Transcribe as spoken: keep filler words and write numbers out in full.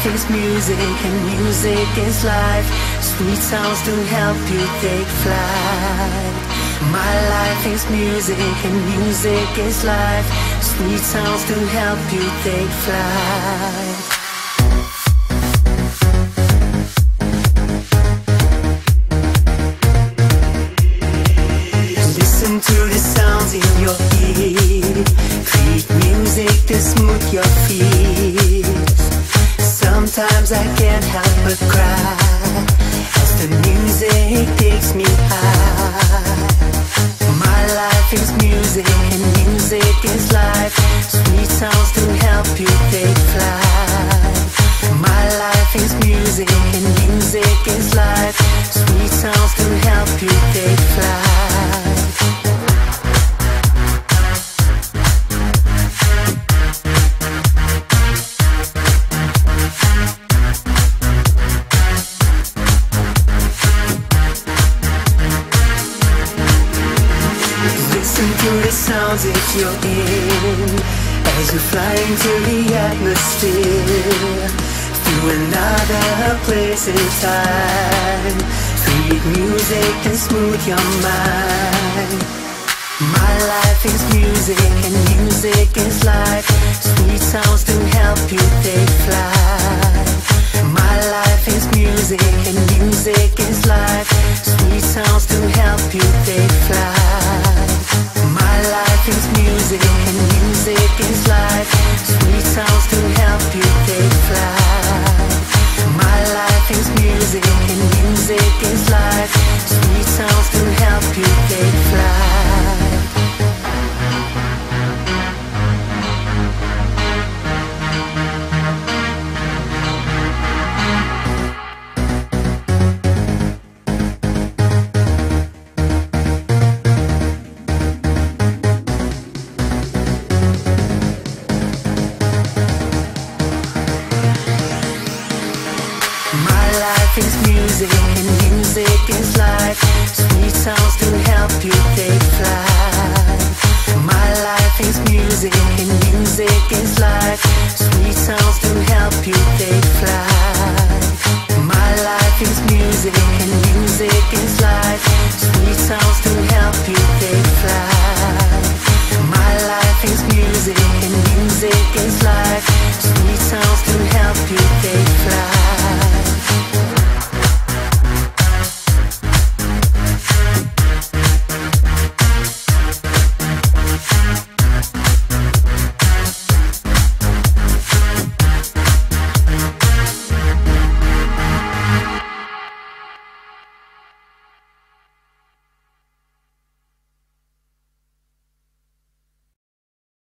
life is music and music is life. Sweet sounds to help you take flight. My life is music and music is life. Sweet sounds to help you take flight. Listen to the sounds in your ear. Create music to smooth your feet. Sometimes I can't help but cry as the music takes me high. My life is music and music is life. Sweet sounds to help you take flight. My life is music and music is life. Sweet sounds to help you take flight. Listen to the sounds that you're in as you fly into the atmosphere, through another place and time. Sweet music can smooth your mind. My life is music and music is life. Sweet sounds to help you take flight. My life is music and music is life. Sweet sounds to help you take flight. My life is music and music is life. Sweet sounds to help you take flight. My life is music and music is life. Sweet sounds to help you take flight. My life is music and music is life. Sweet sounds to help you take flight. My life is music and music is life.